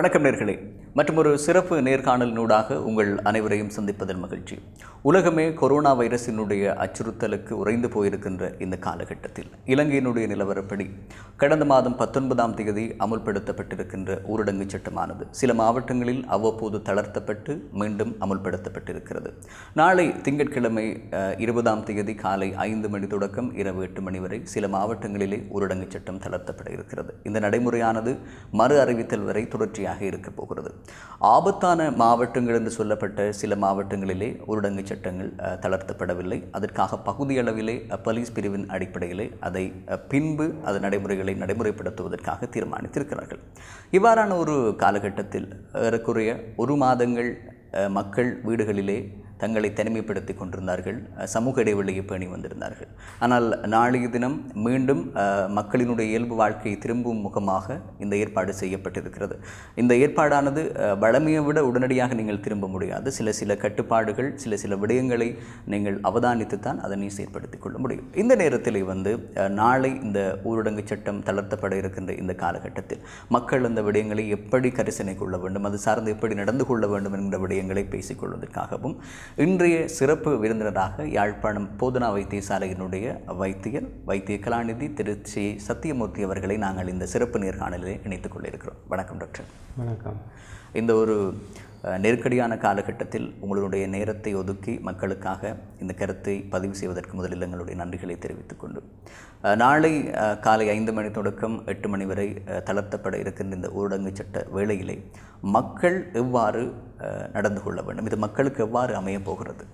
வணக்கம் நேர்களே, மற்றும் ஒரு சிறப்பு நேர்காணலினூடாக உங்கள் அனைவரையும் சந்திப்பதில் மகிழ்ச்சி. உலகமே கொரோனா வைரஸினுடைய அச்சுறுத்தலுக்கு உறைந்து போயிருக்கின்ற இந்த காலகட்டத்தில் இலங்கையினுடைய நிலவரப்படி கடந்த மாதம் 19ஆம் தேதி அமுல்படுத்தப்பட்டிருக்கின்ற ஊரடங்கு சட்டமானது சில மாவட்டங்களில் அவ்வப்போது தளர்த்தப்பட்டு மீண்டும் அமுல்படுத்தப்பட்டிருக்கிறது. நாளை திங்கட்கிழமை 20ஆம் தேதி காலை 5 மணி தொடக்கம் இரவு 8 மணி வரை சில மாவட்டங்களிலே ஊரடங்கு சட்டம் தளர்த்தப்பட இருக்கிறது. இந்த நடைமுறையானது மறு அறிவித்தல் வரை தொடர்ச்சியாக இருக்க போகிறது. ஆபத்தான மாவட்டங்கள் என்று சொல்லப்பட்ட சில மாவட்டங்களிலே ஊரடங்கு சட்டங்கள் தளர்த்தப்படவில்லை. அதற்காக பகுதியளவிலே போலீஸ் பிரிவின் அடிப்படையிலே அதை பின்பு அது நடைமுறைப்படுத்துவதற்காக தீர்மானித்திருக்கிறார்கள். இவ்வாறான ஒரு காலகட்டத்தில் ஏறக்குறைய 1 மாதங்கள் மக்கள் வீடுகளிலே தங்களை தனிமைப்படுத்தி கொண்டிருந்தார்கள், சமூக இடைவெளியை பேணி வந்திருந்தார்கள். ஆனால் நாளைய தினம் மீண்டும் மக்களினுடைய இயல்பு வாழ்க்கையை திரும்பும் முகமாக இந்த ஏற்பாடு செய்யப்பட்டிருக்கிறது. இந்த ஏற்பாடானது வழமையை விட உடனடியாக நீங்கள் திரும்ப முடியாது. சில கட்டுப்பாடுகள், சில விடயங்களை நீங்கள் அவதானித்துத்தான் அதனை செயற்படுத்திக் கொள்ள முடியும். இந்த நேரத்தில் நாளை இந்த ஊரடங்கு சட்டம் தளர்த்தப்பட இருக்கின்ற இந்த காலகட்டத்தில் மக்கள் அந்த விடயங்களை எப்படி கரிசனை கொள்ள வேண்டும், அது சார்ந்து எப்படி நடந்து கொள்ள வேண்டும் என்கிற விடயங்களை பேசிக்கொள்வதற்காகவும் இன்றைய சிறப்பு விருந்தினராக யாழ்ப்பாணம் போதனா வைத்தியசாலையினுடைய வைத்திய கலாநிதி திரு சி. சத்தியமூர்த்தி அவர்களை நாங்கள் இந்த சிறப்பு நேர்காணலில் இணைத்துக் கொள்ள இருக்கிறோம். வணக்கம் டாக்டர். வணக்கம். இந்த ஒரு நெருக்கடியான காலகட்டத்தில் உங்களுடைய நேரத்தை ஒதுக்கி மக்களுக்காக இந்த கருத்தை பதிவு செய்வதற்கு முதலில் எங்களுடைய நன்றிகளை தெரிவித்துக் கொண்டு நாளை காலை 5 மணி தொடக்கம் 8 மணி வரை தளர்த்தப்பட இருக்கின்ற இந்த ஊரடங்கு சட்ட வேளையிலே மக்கள் எவ்வாறு நடந்து கொள்ள வேண்டும், இது மக்களுக்கு எவ்வாறு அமைய போகிறது?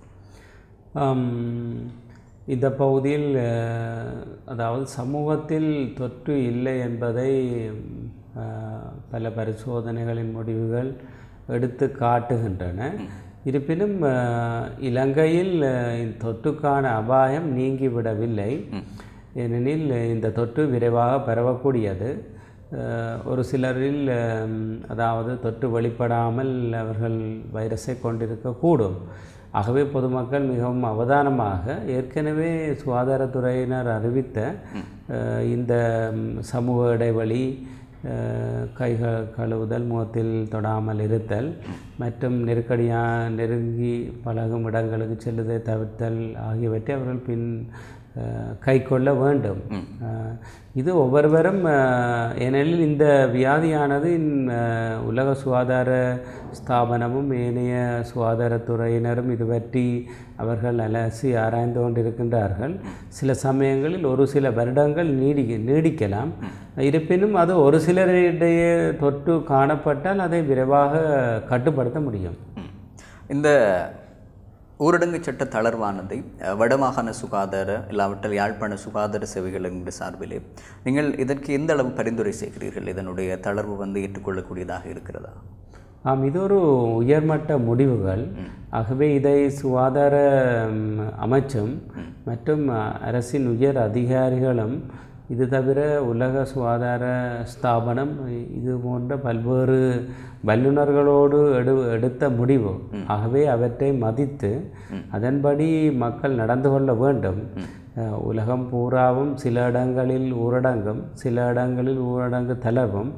இந்த பகுதியில் அதாவது சமூகத்தில் தொற்று இல்லை என்பதை பல பரிசோதனைகளின் முடிவுகள் எடுத்து காட்டுகின்றன. இருப்பினும் இலங்கையில் தொற்றுக்கான அபாயம் நீங்கிவிடவில்லை. ஏனெனில் இந்த தொற்று விரைவாக பரவக்கூடியது. ஒரு சிலரில் அதாவது தொற்று வெளிப்படாமல் அவர்கள் வைரஸை கொண்டிருக்கக்கூடும். ஆகவே பொதுமக்கள் மிகவும் அவதானமாக ஏற்கனவே சுகாதாரத்துறையினர் அறிவித்த இந்த சமூக இடைவெளி, கைகள் கழுவுதல், முகத்தில் தொடாமல் இருத்தல் மற்றும் நெருங்கி பழகும் இடங்களுக்கு செல்லுதை தவிர்த்தல் ஆகியவற்றை அவர்கள் கை கொள்ள வேண்டும். இது ஒவ்வொருவரும், ஏனெனில் இந்த வியாதியானது உலக சுகாதார ஸ்தாபனமும் ஏனைய சுகாதாரத்துறையினரும் இது பற்றி அவர்கள் அலசி ஆராய்ந்து கொண்டிருக்கின்றார்கள். சில சமயங்களில் ஒரு சில வருடங்கள் நீடிக்கலாம். இருப்பினும் அது ஒரு சிலரிடையே தொற்று காணப்பட்டால் அதை விரைவாக கட்டுப்படுத்த முடியும். இந்த ஊரடங்கு சட்ட தளர்வானதை வடமாகாண சுகாதார இல்லாவிட்டால் யாழ்ப்பாண சுகாதார சேவைகள் என்கிற சார்பிலே நீங்கள் இதற்கு எந்த அளவு பரிந்துரை செய்கிறீர்கள்? இதனுடைய தளர்வு ஏற்றுக்கொள்ளக்கூடியதாக இருக்கிறதா? இது ஒரு உயர்மட்ட முடிவுகள். ஆகவே இதை சுகாதார அமைச்சும் மற்றும் அரசின் உயர் அதிகாரிகளும், இது தவிர உலக சுகாதார ஸ்தாபனம் இது போன்ற பல்வேறு வல்லுநர்களோடு எடுத்த முடிவு. ஆகவே அவற்றை மதித்து அதன்படி மக்கள் நடந்து கொள்ள வேண்டும். உலகம் பூராவும் சில இடங்களில் ஊரடங்கும் சில இடங்களில் ஊரடங்கு தளர்வும்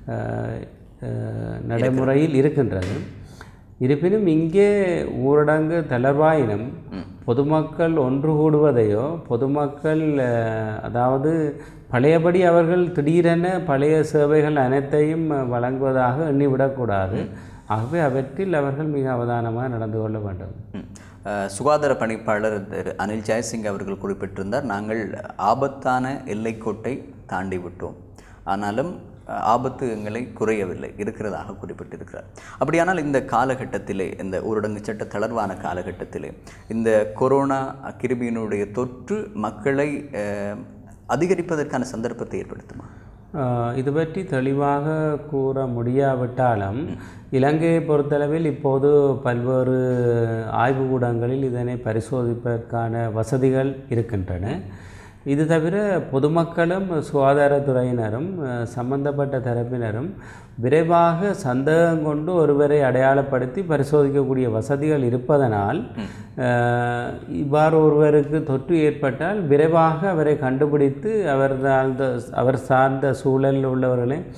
நடைமுறையில் இருக்கின்றது. இருப்பினும் இங்கே ஊரடங்கு தளர்வாயினும் பொதுமக்கள் ஒன்று கூடுவதையோ, பொதுமக்கள் அதாவது பழையபடி அவர்கள் திடீரென பழைய சேவைகள் அனைத்தையும் வழங்குவதாக எண்ணிவிடக்கூடாது. ஆகவே அவற்றில் அவர்கள் மிக அவதானமாக நடந்து கொள்ள வேண்டும். சுகாதார பணிப்பாளர் அனில் ஜெயசிங் அவர்கள் குறிப்பிட்டிருந்தார், நாங்கள் ஆபத்தான எல்லைக்கோட்டை தாண்டி விட்டோம், ஆனாலும் ஆபத்து எங்களை குறையவில்லை இருக்கிறதாக குறிப்பிட்டிருக்கிறார். அப்படியானால் இந்த காலகட்டத்திலே, இந்த ஊரடங்கு சட்ட தளர்வான காலகட்டத்திலே இந்த கொரோனா கிருமியினுடைய தொற்று மக்களை அதிகரிப்பதற்கான சந்தர்ப்பத்தை ஏற்படுத்துமா? இது பற்றி தெளிவாக கூற முடியாவிட்டாலும் இலங்கையை பொறுத்தளவில் இப்போது பல்வேறு ஆய்வுக்கூடங்களில் இதனை பரிசோதிப்பதற்கான வசதிகள் இருக்கின்றன. இது தவிர பொதுமக்களும் சுகாதாரத்துறையினரும் சம்பந்தப்பட்ட தரப்பினரும் விரைவாக சந்தேகம் கொண்டு ஒருவரை அடையாளப்படுத்தி பரிசோதிக்கக்கூடிய வசதிகள் இருப்பதனால் இவ்வாறு ஒருவருக்கு தொற்று ஏற்பட்டால் விரைவாக அவரை கண்டுபிடித்து அவர் சார்ந்த சூழலில் உள்ளவர்களை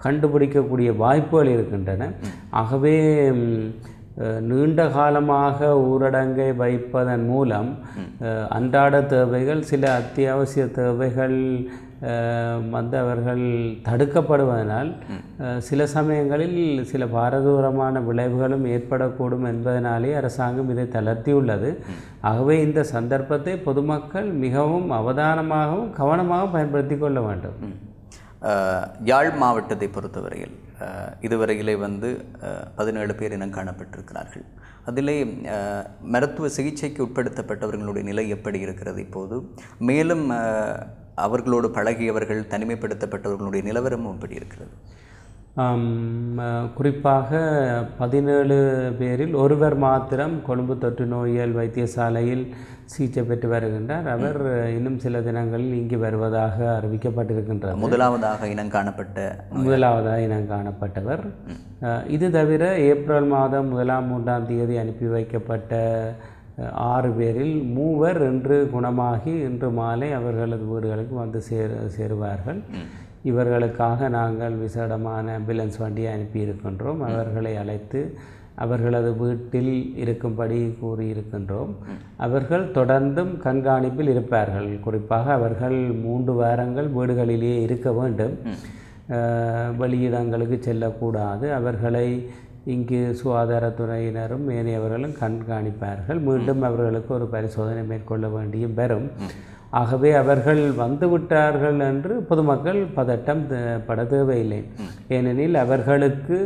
கண்டுபிடிக்கக்கூடிய வாய்ப்புகள் இருக்கின்றன. ஆகவே நீண்ட காலமாக ஊரடங்கை வைப்பதன் மூலம் அன்றாட தேவைகள், சில அத்தியாவசிய தேவைகள் அவர்கள் தடுக்கப்படுவதனால் சில சமயங்களில் சில பாரதூரமான விளைவுகளும் ஏற்படக்கூடும் என்பதனாலே அரசாங்கம் இதை தளர்த்தியுள்ளது. ஆகவே இந்த சந்தர்ப்பத்தை பொதுமக்கள் மிகவும் அவதானமாகவும் கவனமாகவும் பயன்படுத்தி கொள்ள வேண்டும். யாழ் மாவட்டத்தை பொறுத்தவரையில் இதுவரையிலே 17 பேர் இனம் காணப்பட்டிருக்கிறார்கள். அதிலே மருத்துவ சிகிச்சைக்கு உட்படுத்தப்பட்டவர்களுடைய நிலை எப்படி இருக்கிறது இப்போது? மேலும் அவர்களோடு பழகியவர்கள், தனிமைப்படுத்தப்பட்டவர்களுடைய நிலவரமும் எப்படி இருக்கிறது? குறிப்பாக 17 பேரில் ஒருவர் மாத்திரம் கொழும்பு தொற்று நோயியல் வைத்தியசாலையில் சிகிச்சை பெற்று வருகின்றார். அவர் இன்னும் சில தினங்களில் இங்கு வருவதாக அறிவிக்கப்பட்டிருக்கின்றார். முதலாவதாக இனம் காணப்பட்டவர். இது தவிர ஏப்ரல் மாதம் 1ஆம் 3ஆம் தேதி அனுப்பி வைக்கப்பட்ட 6 பேரில் 3 இன்று குணமாகி இன்று மாலை அவர்களது வீடுகளுக்கு வந்து சேருவார்கள். இவர்களுக்காக நாங்கள் விசேடமான ஆம்புலன்ஸ் வண்டியை அனுப்பியிருக்கின்றோம். அவர்களை அழைத்து அவர்களது வீட்டில் இருக்கும்படி கூறியிருக்கின்றோம். அவர்கள் தொடர்ந்தும் கண்காணிப்பில் இருப்பார்கள். குறிப்பாக அவர்கள் 3 வாரங்கள் வீடுகளிலேயே இருக்க வேண்டும். வெளியிடங்களுக்கு செல்லக்கூடாது. அவர்களை இங்கு சுகாதாரத்துறையினரும் ஏனையவர்களும் கண்காணிப்பார்கள். மீண்டும் அவர்களுக்கு ஒரு பரிசோதனை மேற்கொள்ள வேண்டியும் வரும். ஆகவே அவர்கள் வந்துவிட்டார்கள் என்று பொதுமக்கள் பதட்டம் பட தேவையில்லை. ஏனெனில் அவர்களுக்கு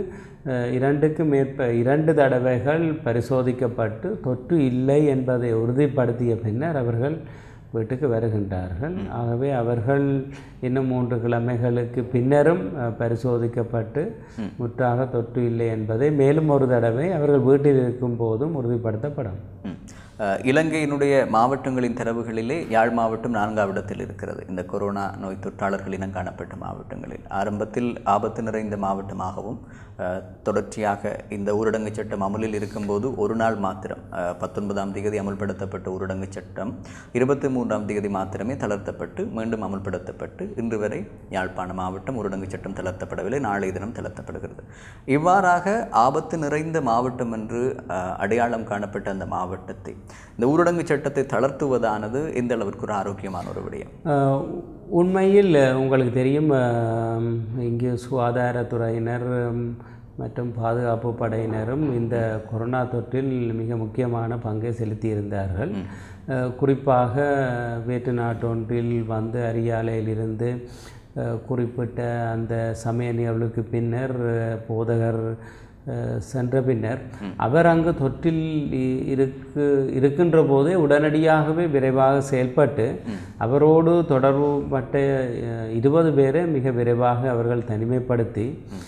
2 தடவைகள் பரிசோதிக்கப்பட்டு தொற்று இல்லை என்பதை உறுதிப்படுத்திய பின்னர் அவர்கள் வீட்டுக்கு வருகின்றார்கள். ஆகவே அவர்கள் இன்னும் 3 கிழமைகளுக்கு பின்னரும் பரிசோதிக்கப்பட்டு முற்றாக தொற்று இல்லை என்பதை மேலும் ஒரு தடவை அவர்கள் வீட்டில் இருக்கும் போதும் உறுதிப்படுத்தப்படும். இலங்கையினுடைய மாவட்டங்களின் தரவுகளிலே யாழ் மாவட்டம் 4ஆம் இடத்தில் இருக்கிறது. இந்த கொரோனா நோய் தொற்றாளர்கள் இனம் காணப்பட்ட மாவட்டங்களில் ஆரம்பத்தில் ஆபத்து நிறைந்த மாவட்டமாகவும் தொடர்ச்சியாக இந்த ஊரடங்கு சட்டம் அமலில் இருக்கும்போது ஒரு நாள் மாத்திரம் 19ஆம் தேதி அமல்படுத்தப்பட்ட ஊரடங்கு சட்டம் 23ஆம் தேதி மாத்திரமே தளர்த்தப்பட்டு மீண்டும் அமல்படுத்தப்பட்டு இன்று வரை யாழ்ப்பாண மாவட்டம் ஊரடங்கு சட்டம் தளர்த்தப்படவில்லை. நாளைய தினம் தளர்த்தப்படுகிறது. இவ்வாறாக ஆபத்து நிறைந்த மாவட்டம் என்று அடையாளம் காணப்பட்ட அந்த மாவட்டத்தை இந்த ஊரடங்கு சட்டத்தை தளர்த்துவதானது எந்த அளவிற்கு ஒரு ஆரோக்கியமான ஒரு விடயம்? உண்மையில் உங்களுக்கு தெரியும், இங்கு சுகாதாரத்துறையினர் மற்றும் பாதுகாப்பு படையினரும் இந்த கொரோனா தொற்றில் மிக முக்கியமான பங்கை செலுத்தியிருந்தார்கள். குறிப்பாக வேற்று நாட்டொன்றில் வந்து அரியாலையிலிருந்து குறிப்பிட்ட அந்த சமய நிகழ்வுக்கு பின்னர் போதகர் சென்ற பின்னர் அவர் அங்கு தொற்றில் இருக்கின்ற போதே உடனடியாகவே விரைவாக செயல்பட்டு அவரோடு தொடர்புபட்ட 20 பேரை மிக விரைவாக அவர்கள் தனிமைப்படுத்தி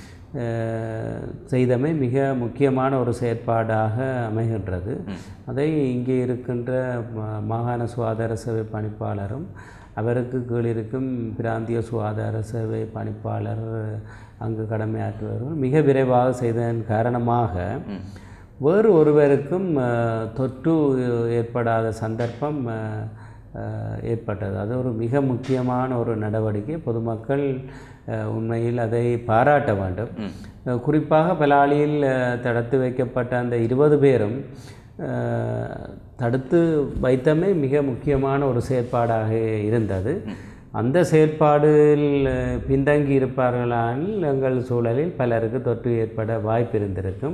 செய்தமை மிக முக்கியமான ஒரு செயற்பாடாக அமைகின்றது. அதை இங்கே இருக்கின்ற மாகாண சுகாதார சேவை பணிப்பாளரும் அவருக்கு கீழ் இருக்கும் பிராந்திய சுகாதார சேவை பணிப்பாளர் அங்கு கடமையாற்றுவர்கள் மிக விரைவாக செய்ததன் காரணமாக வேறு ஒருவருக்கும் தொற்று ஏற்படாத சந்தர்ப்பம் ஏற்பட்டது. அது ஒரு மிக முக்கியமான ஒரு நடவடிக்கை. பொதுமக்கள் உண்மையில் அதை பாராட்ட வேண்டும். குறிப்பாக பலாலியில் தடுத்து வைக்கப்பட்ட அந்த 20 பேரும் தடுத்து வைத்தமை மிக முக்கியமான ஒரு செயற்பாடாக இருந்தது. அந்த செயற்பாடில் பின்தங்கி இருப்பார்களானால் எங்கள் சூழலில் பலருக்கு தொற்று ஏற்பட வாய்ப்பு இருந்திருக்கும்.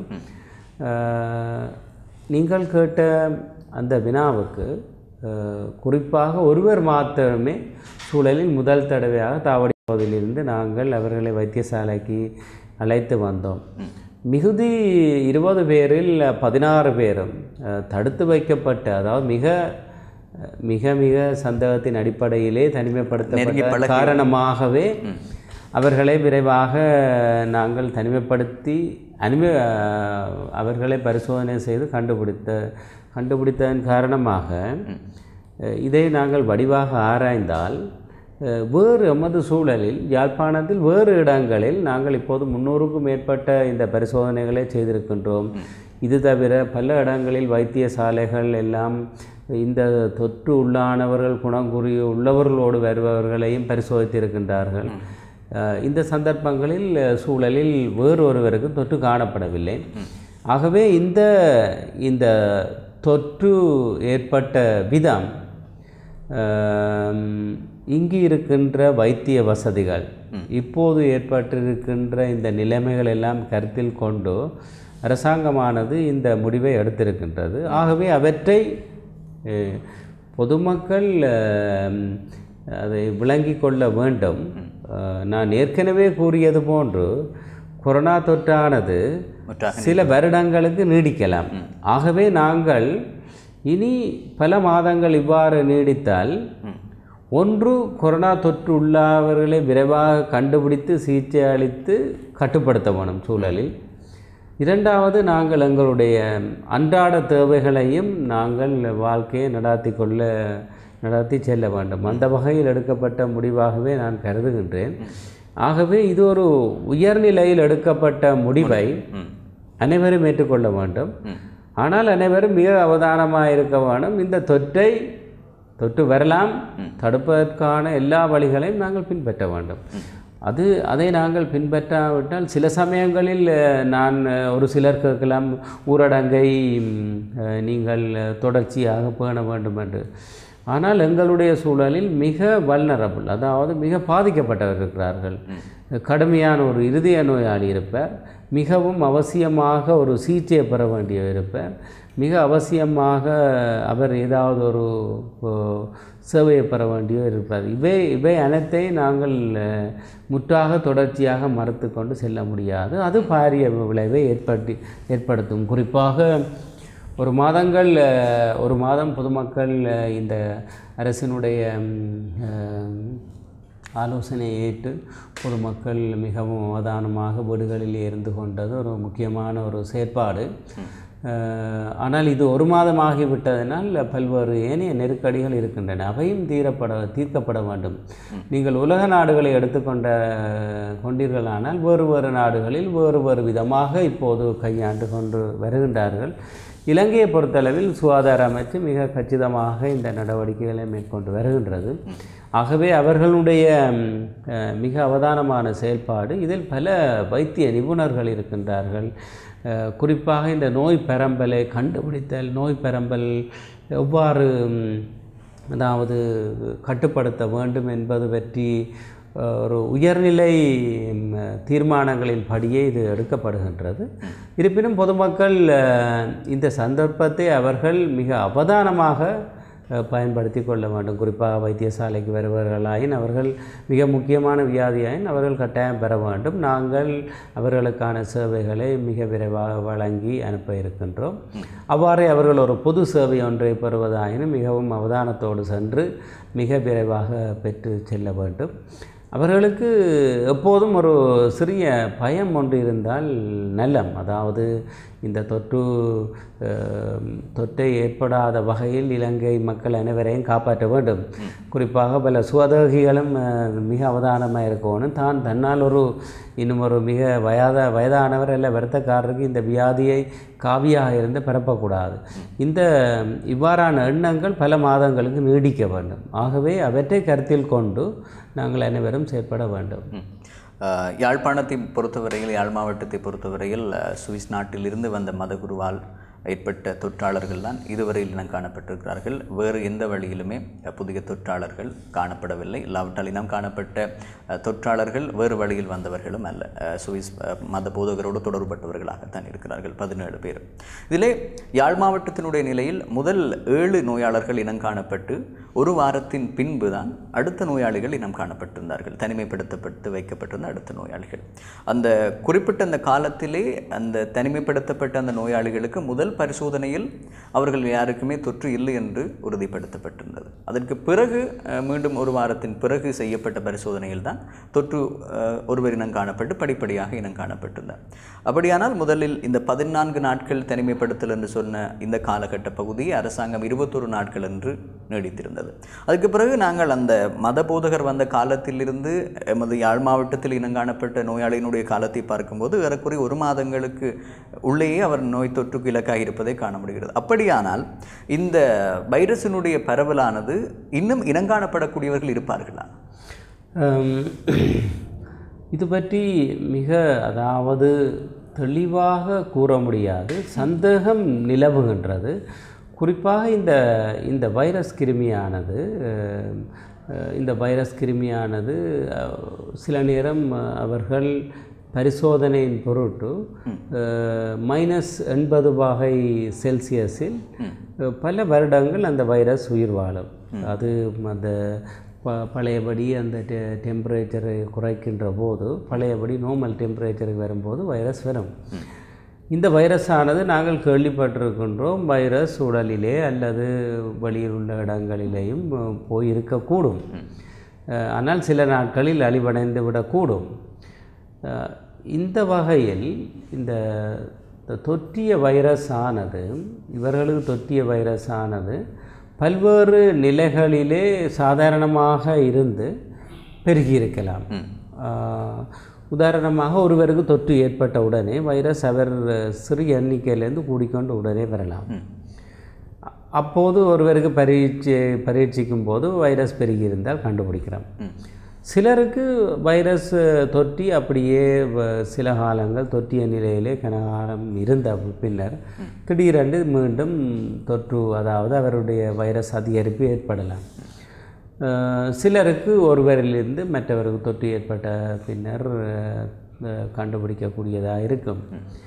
நீங்கள் கேட்ட அந்த வினாவுக்கு குறிப்பாக ஒருவர் மாத்திரமே சூழலில் முதல் தடவையாக தாவடி பகுதியிலிருந்து நாங்கள் அவர்களை வைத்தியசாலைக்கு அழைத்து வந்தோம். மிகுதி 20 பேரில் 16 பேரும் தடுத்து வைக்கப்பட்ட, அதாவது மிக மிக சந்தேகத்தின் அடிப்படையிலே தனிமைப்படுத்தப்பட்ட காரணமாகவே அவர்களை விரைவாக நாங்கள் தனிமைப்படுத்தி அவர்களை பரிசோதனை செய்து கண்டுபிடித்ததன் காரணமாக இதை நாங்கள் வடிவாக ஆராய்ந்தால் வேறு எமது சூழலில் யாழ்ப்பாணத்தில் வேறு இடங்களில் நாங்கள் இப்போது 300க்கும் மேற்பட்ட இந்த பரிசோதனைகளை செய்திருக்கின்றோம். இது தவிர பல இடங்களில் வைத்தியசாலைகள் எல்லாம் இந்த தொற்று உள்ளானவர்கள் குணங்குறி உள்ளவர்களோடு வருபவர்களையும் பரிசோதித்திருக்கின்றார்கள். இந்த சந்தர்ப்பங்களில் சூழலில் வேறொருவருக்கு தொற்று காணப்படவில்லை. ஆகவே இந்த தொற்று ஏற்பட்ட விதம், இங்கு இருக்கின்ற வைத்திய வசதிகள், இப்போது ஏற்பட்டிருக்கின்ற இந்த நிலைமைகள் எல்லாம் கருத்தில் கொண்டு அரசாங்கமானது இந்த முடிவை எடுத்திருக்கின்றது. ஆகவே அவற்றை பொதுமக்கள் அதை விளங்கி கொள்ள வேண்டும். நான் ஏற்கனவே கூறியது போன்று கொரோனா தொற்றானது சில வருடங்களுக்கு நீடிக்கலாம். ஆகவே நாங்கள் இனி பல மாதங்கள் இவ்வாறு நீடித்தால், ஒன்று கொரோனா தொற்று உள்ளவர்களை விரைவாக கண்டுபிடித்து சிகிச்சை அளித்து கட்டுப்படுத்த வேணும் சூழலில். இரண்டாவது, நாங்கள் எங்களுடைய அன்றாட தேவைகளையும் நாங்கள் வாழ்க்கையை நடாத்தி செல்ல வேண்டும். அந்த வகையில் எடுக்கப்பட்ட முடிவாகவே நான் கருதுகின்றேன். ஆகவே இது ஒரு உயர்நிலையில் எடுக்கப்பட்ட முடிவை அனைவரும் ஏற்றுக்கொள்ள வேண்டும். ஆனால் அனைவரும் மிக அவதானமாக இருக்க வேண்டும். இந்த தொற்று வரலாம், தடுப்பதற்கான எல்லா வழிகளையும் நாங்கள் பின்பற்ற வேண்டும். அதை நாங்கள் பின்பற்றாவிட்டால் சில சமயங்களில் நான் ஒரு சிலர் கேட்கலாம், ஊரடங்கை நீங்கள் தொடர்ச்சியாக பேண வேண்டும் என்று. ஆனால் எங்களுடைய சூழலில் மிக வல்னரபிள், அதாவது மிக பாதிக்கப்பட்டவர் இருக்கிறார்கள். கடுமையான ஒரு இருதய நோயாளி இருப்பார், மிகவும் அவசியமாக ஒரு சிகிச்சையை பெற வேண்டியவர் இருப்பார், மிக அவசியமாக அவர் ஏதாவது ஒரு சேவையை பெற வேண்டியவர் இருப்பார். இவை அனைத்தையும் நாங்கள் முற்றாக தொடர்ச்சியாக மறுத்து கொண்டு செல்ல முடியாது. அது பாரிய விளைவை ஏற்படுத்தும். குறிப்பாக ஒரு மாதம் பொதுமக்கள் இந்த அரசினுடைய ஆலோசனையை ஏற்று பொதுமக்கள் மிகவும் அவதானமாக வீடுகளில் இருந்து கொண்டது ஒரு முக்கியமான ஒரு செயற்பாடு. ஆனால் இது ஒரு மாதமாகிவிட்டதனால் பல்வேறு ஏனைய நெருக்கடிகள் இருக்கின்றன. அவையும் தீர்க்கப்பட வேண்டும். நீங்கள் உலக நாடுகளை கொண்டீர்களானால் வேறு நாடுகளில் வேறு விதமாக இப்போது கையாண்டு கொண்டு வருகின்றார்கள். இலங்கையை பொறுத்தளவில் சுகாதார அமைச்சு மிக கச்சிதமாக இந்த நடவடிக்கைகளை மேற்கொண்டு வருகின்றது. ஆகவே அவர்களுடைய மிக அவதானமான செயல்பாடு. இதில் பல வைத்திய நிபுணர்கள் இருக்கின்றார்கள். குறிப்பாக இந்த நோய் பரம்பலை கண்டுபிடித்தல், நோய் பரம்பல் எவ்வாறு அதாவது கட்டுப்படுத்த வேண்டும் என்பது பற்றி ஒரு உயர்நிலை தீர்மானங்களின் படியே இது எடுக்கப்படுகின்றது. இருப்பினும் பொதுமக்கள் இந்த சந்தர்ப்பத்தை அவர்கள் மிக அவதானமாக பயன்படுத்தி கொள்ள வேண்டும். குறிப்பாக வைத்தியசாலைக்கு வருபவர்களாயின் அவர்கள் மிக முக்கியமான வியாதியாயின் அவர்கள் கட்டாயம் பெற வேண்டும். நாங்கள் அவர்களுக்கான சேவைகளை மிக விரைவாக வழங்கி அனுப்ப இருக்கின்றோம். அவ்வாறே அவர்கள் ஒரு பொது சேவை ஒன்றை பெறுவதாயினும் மிகவும் அவதானத்தோடு சென்று மிக விரைவாக பெற்று செல்ல வேண்டும். அவர்களுக்கு எப்போதும் ஒரு சிறிய பயம் ஒன்று இருந்தால் நல்லம். அதாவது இந்த தொற்றை ஏற்படாத வகையில் இலங்கை மக்கள் அனைவரையும் காப்பாற்ற வேண்டும். குறிப்பாக பல சுகதேகிகளும் மிக அவதானமாக இருக்கணும். தன்னால் இன்னும் ஒரு மிக வயதானவர் அல்ல வருத்தக்காரருக்கு இந்த வியாதியை காவியாக இருந்து பரப்பக்கூடாது. இவ்வாறான எண்ணங்கள் பல மாதங்களுக்கு நீடிக்க வேண்டும். ஆகவே அவற்றை கருத்தில் கொண்டு நாங்கள் அனைவரும் செயற்பட வேண்டும். யாழ்ப்பாணத்தை பொறுத்தவரையில், யாழ் மாவட்டத்தை பொறுத்தவரையில் சுவிஸ் நாட்டிலிருந்து வந்த மதகுருவால் ஏற்பட்ட தொற்றாளர்கள் தான் இதுவரையில் இனம் காணப்பட்டிருக்கிறார்கள். வேறு எந்த வழியிலுமே புதிய தொற்றாளர்கள் காணப்படவில்லை. இல்லாவிட்டால் இனம் காணப்பட்ட தொற்றாளர்கள் வேறு வழியில் வந்தவர்களும் அல்ல. சுவிஸ் மத போதகரோடு தொடர்பட்டவர்களாகத்தான் இருக்கிறார்கள் 17 பேர். இதிலே யாழ் மாவட்டத்தினுடைய நிலையில் முதல் 7 நோயாளர்கள் இனம் காணப்பட்டு ஒரு வாரத்தின் பின்பு தான் அடுத்த நோயாளிகள் இனம் காணப்பட்டிருந்தார்கள். தனிமைப்படுத்தப்பட்டு வைக்கப்பட்டிருந்த அடுத்த நோயாளிகள். அந்த குறிப்பிட்ட அந்த காலத்திலே அந்த தனிமைப்படுத்தப்பட்ட அந்த நோயாளிகளுக்கு முதல் பரிசோதனையில் அவர்கள் யாருக்குமே தொற்று இல்லை என்று உறுதிப்படுத்தப்பட்டிருந்தது. அதற்கு பிறகு மீண்டும் ஒரு வாரத்தின் பிறகு செய்யப்பட்ட பரிசோதனையில் தான் தொற்று ஒருவர் இனம் காணப்பட்டு படிப்படியாக இனம் காணப்பட்டிருந்தார். அப்படியானால் முதலில் இந்த 14 நாட்கள் தனிமைப்படுத்தல் என்று சொன்ன இந்த காலகட்ட பகுதியை அரசாங்கம் 21 நாட்கள் என்று நீடித்திருந்தது. அதுக்கு பிறகு நாங்கள் அந்த மத போதகர் வந்த காலத்திலிருந்து எமது யாழ் மாவட்டத்தில் இனம் காணப்பட்ட நோயாளியினுடைய காலத்தை பார்க்கும்போது ஏறக்குறைய 1 மாதங்களுக்கு உள்ளேயே அவர் நோய் தொற்றுக்கு இலக்காக இருப்பதை காண முடிகிறது. அப்படியானால் இந்த வைரஸினுடைய பரவலானது இன்னும் இனங்காணப்படக்கூடியவர்கள் இருப்பார்களா? இது பற்றி மிக அதாவது தெளிவாக கூற முடியாது, சந்தேகம் நிலவுகின்றது. குறிப்பாக இந்த வைரஸ் கிருமியானது சில நேரம் அவர்கள் பரிசோதனையின் பொருட்டு -80°C பல வருடங்கள் அந்த வைரஸ் உயிர் வாழும். அது அந்த பழையபடி அந்த டெம்பரேச்சரை குறைக்கின்ற போது, பழையபடி நார்மல் டெம்பரேச்சருக்கு வரும்போது வைரஸ் வரும். இந்த வைரஸானது நாங்கள் கேள்விப்பட்டிருக்கின்றோம், வைரஸ் உடலிலே அல்லது வெளியில் உள்ள இடங்களிலேயும் போயிருக்கக்கூடும். ஆனால் சில நாட்களில் அழிவடைந்து விடக்கூடும். இந்த வகையில் இந்த தொற்றிய வைரஸானது, இவர்களுக்கு தொற்றிய வைரஸானது பல்வேறு நிலைகளிலே சாதாரணமாக இருந்து பெருகியிருக்கலாம். உதாரணமாக ஒருவருக்கு தொற்று ஏற்பட்ட உடனே வைரஸ் அவர் சிறிய எண்ணிக்கையிலேருந்து கூடிக்கொண்டு உடனே வரலாம். அப்போது ஒருவருக்கு பரீட்சிக்கும் போது வைரஸ் பெருகியிருந்தால் கண்டுபிடிக்கிறோம். சிலருக்கு வைரஸ் தொற்றி அப்படியே சில காலங்கள் தொற்றிய நிலையிலே கனகாலம் இருந்த பின்னர் திடீரென்று மீண்டும் தொற்று, அதாவது அவருடைய வைரஸ் அதிகரிப்பு ஏற்படலாம். சிலருக்கு ஒருவரிலிருந்து மற்றவருக்கு தொற்று ஏற்பட்ட பின்னர் கண்டுபிடிக்கக்கூடியதாக இருக்கும்.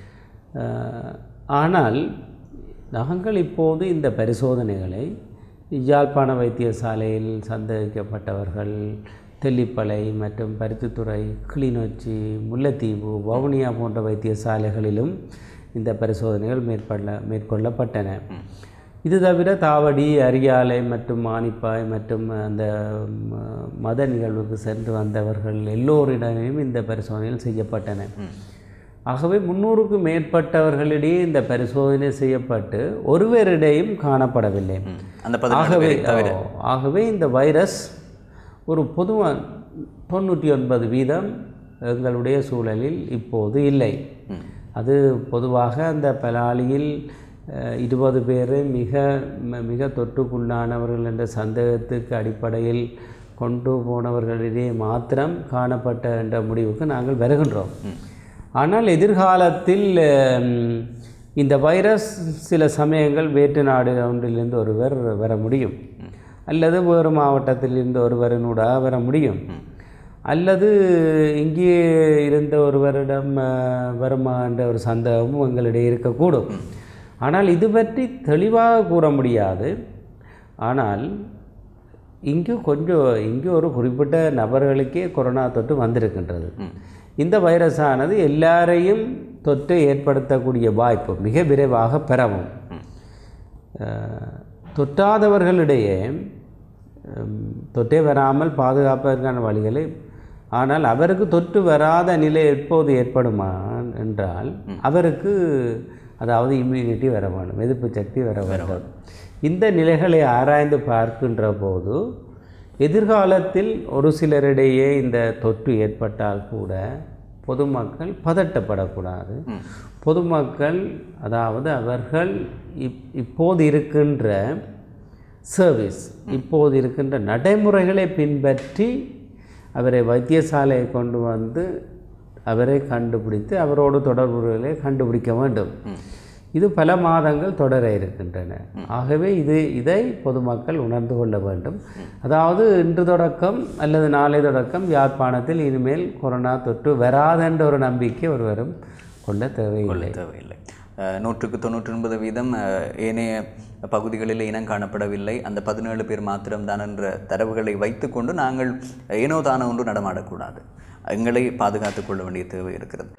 ஆனால் நாங்கள் இப்போது இந்த பரிசோதனைகளை யாழ்ப்பாண வைத்தியசாலையில் சந்தேகிக்கப்பட்டவர்கள் தெல்லிப்பளை மற்றும் பருத்தித்துறை, கிளிநொச்சி, முல்லைத்தீவு, வவுனியா போன்ற வைத்தியசாலைகளிலும் இந்த பரிசோதனைகள் மேற்கொள்ளப்பட்டன. இது தவிர தாவடி, அரியாலை மற்றும் மானிப்பாய் மற்றும் அந்த மத நிகழ்வுக்கு சென்று வந்தவர்கள் எல்லோரிடமும் இந்த பரிசோதனைகள் செய்யப்பட்டன. ஆகவே 300க்கும் மேற்பட்டவர்களிடையே இந்த பரிசோதனை செய்யப்பட்டு ஒருவரிடையும் காணப்படவில்லை. ஆகவே இந்த வைரஸ் ஒரு பொதுவாக 99% எங்களுடைய சூழலில் இப்போது இல்லை. அது பொதுவாக அந்த பலாலியில் 20 பேர் மிக தொற்றுக்குள்ளானவர்கள் என்ற சந்தேகத்துக்கு அடிப்படையில் கொண்டு போனவர்களிடையே மாத்திரம் காணப்பட்ட என்ற முடிவுக்கு நாங்கள் வருகின்றோம். ஆனால் எதிர்காலத்தில் இந்த வைரஸ் சில சமயங்கள் வேற்று நாடு ஒன்றிலிருந்து ஒருவர் வர முடியும், அல்லது வேறு மாவட்டத்திலிருந்து ஒருவரினூடாக வர முடியும், அல்லது இங்கே இருந்த ஒருவரிடம் வருமா என்ற ஒரு சந்தேகமும் எங்களிடையே இருக்கக்கூடும். ஆனால் இது பற்றி தெளிவாக கூற முடியாது. ஆனால் இங்கு ஒரு குறிப்பிட்ட நபர்களுக்கே கொரோனா தொற்று வந்திருக்கின்றது. இந்த வைரஸானது எல்லாரையும் தொற்றை ஏற்படுத்தக்கூடிய வாய்ப்பு மிக விரைவாக பெறவும். தொற்றாதவர்களிடையே தொற்றே வராமல் பாதுகாப்பதற்கான வழிகளை, ஆனால் அவருக்கு தொற்று வராத நிலை எப்போது ஏற்படுமா என்றால் அவருக்கு அதாவது இம்யூனிட்டி வர வேண்டும், எதிர்ப்பு சக்தி வர வேண்டும். இந்த நிலைகளை ஆராய்ந்து பார்க்கின்ற போது எதிர்காலத்தில் ஒரு சிலரிடையே இந்த தொற்று ஏற்பட்டால் கூட பொதுமக்கள் பதட்டப்படக்கூடாது. பொதுமக்கள் அதாவது அவர்கள் இப்போது இருக்கின்ற சர்வீஸ், இப்போது இருக்கின்ற நடைமுறைகளை பின்பற்றி அவரை வைத்தியசாலையை கொண்டு வந்து அவரை கண்டுபிடித்து அவரோடு தொடர்புகளை கண்டுபிடிக்க வேண்டும். இது பல மாதங்கள் தொடர இருக்கின்றன. ஆகவே இதை பொதுமக்கள் உணர்ந்து கொள்ள வேண்டும். அதாவது இன்று தொடக்கம் அல்லது நாளை தொடக்கம் யாழ்ப்பாணத்தில் இனிமேல் கொரோனா தொற்று வராதென்ற ஒரு நம்பிக்கை ஒருவரும் கொள்ள தேவையில்லை. 100க்கு 99% ஏனைய பகுதிகளில் இனம் காணப்படவில்லை, அந்த 17 பேர் மாத்திரம்தான் என்ற தரவுகளை வைத்துக்கொண்டு நாங்கள் ஏனோ தானோ ஒன்று நடமாடக்கூடாது. எங்களை பாதுகாத்துக் கொள்ள வேண்டிய தேவை இருக்கிறது.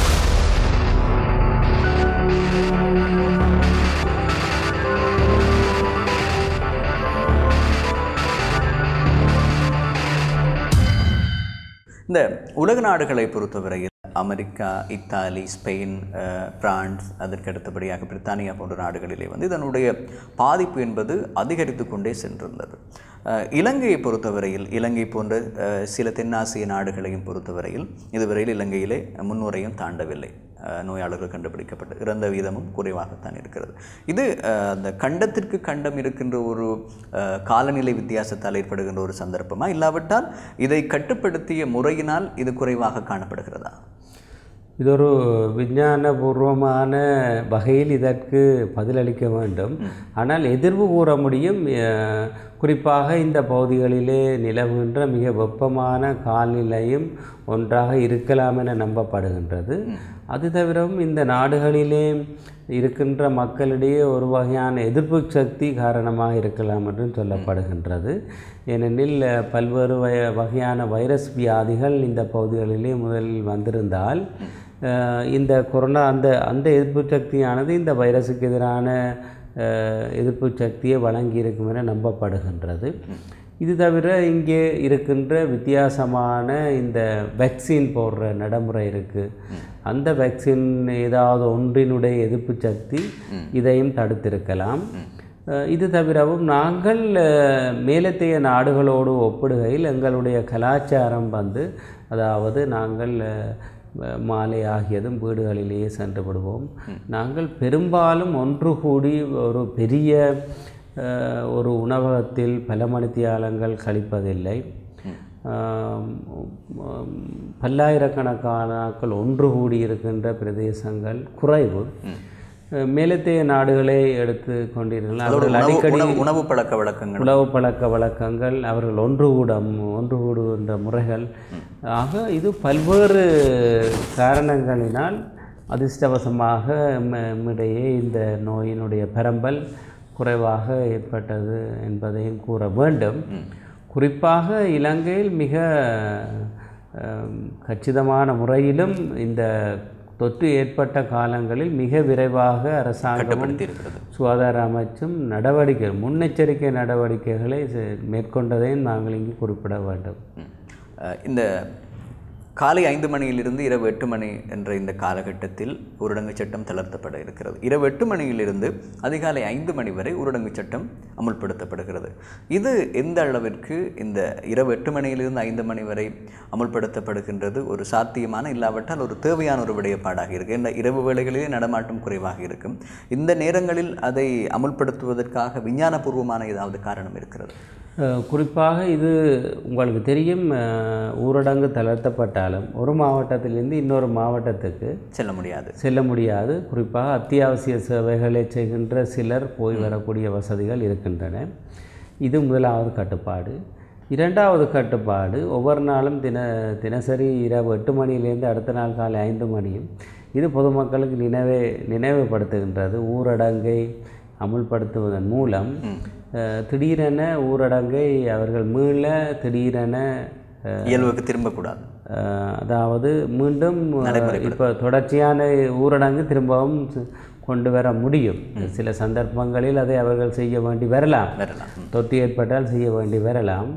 இந்த உலக நாடுகளை பொறுத்தவரையில் அமெரிக்கா, இத்தாலி, ஸ்பெயின், பிரான்ஸ், அதற்கு அடுத்தபடியாக பிரித்தானியா போன்ற நாடுகளிலே இதனுடைய பாதிப்பு என்பது அதிகரித்து கொண்டே சென்றிருந்தது. இலங்கையை பொறுத்தவரையில், இலங்கை போன்ற சில தென்னாசிய நாடுகளையும் பொறுத்தவரையில் இதுவரையில் இலங்கையிலே 300ஐயும் தாண்டவில்லை. நோயாளர்கள் கண்டுபிடிக்கப்பட்டு இறந்த வீதமும் குறைவாகத்தான் இருக்கிறது. இது அந்த கண்டத்திற்கு கண்டம் இருக்கின்ற ஒரு காலநிலை வித்தியாசத்தால் ஏற்படுகின்ற ஒரு சந்தர்ப்பமா, இல்லாவிட்டால் இதை கட்டுப்படுத்திய முறையினால் இது குறைவாக காணப்படுகிறதா? இது ஒரு விஞ்ஞானபூர்வமான வகையில் இதற்கு பதிலளிக்க வேண்டும். ஆனால் எதிர்வு கூற முடியும். குறிப்பாக இந்த பகுதிகளிலே நிலவுகின்ற மிக வெப்பமான காலநிலையும் ஒன்றாக இருக்கலாம் என நம்பப்படுகின்றது. அது தவிரவும் இந்த நாடுகளிலே இருக்கின்ற மக்களிடையே ஒரு வகையான எதிர்ப்பு சக்தி காரணமாக இருக்கலாம் என்றும் சொல்லப்படுகின்றது. ஏனெனில் பல்வேறு வகையான வைரஸ் வியாதிகள் இந்த பகுதிகளிலே முதலில் வந்திருந்தால் இந்த கொரோனா அந்த எதிர்ப்பு சக்தியானது இந்த வைரஸுக்கு எதிரான எதிர்ப்பு சக்தியை வழங்கியிருக்கும் என நம்பப்படுகின்றது. இது தவிர இங்கே இருக்கின்ற வித்தியாசமான இந்த வேக்சின் போடுற நடைமுறை இருக்குது. அந்த வேக்சின் ஏதாவது ஒன்றினுடைய எதிர்ப்பு சக்தி இதையும் தடுத்திருக்கலாம். இது தவிரவும் நாங்கள் மேலத்தைய நாடுகளோடு ஒப்பிடுகையில் எங்களுடைய கலாச்சாரம் அதாவது நாங்கள் மாலை ஆகியதும் வீடுகளிலேயே சென்று விடுவோம். நாங்கள் பெரும்பாலும் ஒன்று கூடி ஒரு பெரிய ஒரு உணவகத்தில் பல மணித்தியாலங்கள் கழிப்பதில்லை. பல்லாயிரக்கணக்கான நாட்கள் ஒன்று கூடி இருக்கின்ற பிரதேசங்கள் குறைவு. மேலத்தைய நாடுகளை எடுத்து கொண்டிருக்கலாம். அவர்கள் அடிக்கடி உணவு பழக்க வழக்கங்கள் அவர்கள் ஒன்று கூடுகின்ற முறைகள் ஆக இது பல்வேறு காரணங்களினால் அதிர்ஷ்டவசமாக நம்மிடையே இந்த நோயினுடைய பரம்பல் குறைவாக ஏற்பட்டது என்பதையும் கூற வேண்டும். குறிப்பாக இலங்கையில் மிக கச்சிதமான முறையிலும் இந்த தொற்று ஏற்பட்ட காலங்களில் மிக விரைவாக அரசாங்கமும் சுகாதார அமைச்சும் முன்னெச்சரிக்கை நடவடிக்கைகளை மேற்கொண்டதையும் நாங்கள் இங்கு குறிப்பிட வேண்டும். இந்த காலை 5 மணியிலிருந்து இரவு 8 மணி என்ற இந்த காலகட்டத்தில் ஊரடங்கு சட்டம் தளர்த்தப்பட இருக்கிறது. இரவு 8 மணியிலிருந்து அதிகாலை 5 மணி வரை ஊரடங்கு சட்டம் அமுல்படுத்தப்படுகிறது. இது எந்த அளவிற்கு இந்த இரவு 8 மணியிலிருந்து 5 மணி வரை அமுல்படுத்தப்படுகின்றது ஒரு சாத்தியமான, இல்லாவிட்டால் ஒரு தேவையான ஒரு விடயப்பாடாக இருக்குது? இந்த இரவு வேளைகளிலே நடமாட்டம் குறைவாக இருக்கும். இந்த நேரங்களில் அதை அமுல்படுத்துவதற்காக விஞ்ஞானபூர்வமான ஏதாவது காரணம் இருக்கிறது? குறிப்பாக இது உங்களுக்கு தெரியும், ஊரடங்கு தளர்த்தப்பட்டாலும் ஒரு மாவட்டத்திலிருந்து இன்னொரு மாவட்டத்துக்கு செல்ல முடியாது. குறிப்பாக அத்தியாவசிய சேவைகளை செய்கின்ற சிலர் போய் வரக்கூடிய வசதிகள் இருக்கின்றன. இது முதலாவது கட்டுப்பாடு. இரண்டாவது கட்டுப்பாடு, ஒவ்வொரு நாளும் தினசரி இரவு 8 மணியிலேருந்து அடுத்த நாள் காலை 5 மணியும் இது பொதுமக்களுக்கு நினைவுபடுத்துகின்றது. ஊரடங்கை அமுல்படுத்துவதன் மூலம் திடீரென ஊரடங்கை அவர்கள் திடீரென இயல்புக்கு திரும்பக்கூடாது. அதாவது மீண்டும் இப்போ தொடர்ச்சியான ஊரடங்கு திரும்பவும் கொண்டு வர முடியும். சில சந்தர்ப்பங்களில் அதை அவர்கள் செய்ய வேண்டி வரலாம். தொற்று ஏற்பட்டால் செய்ய வேண்டி வரலாம்.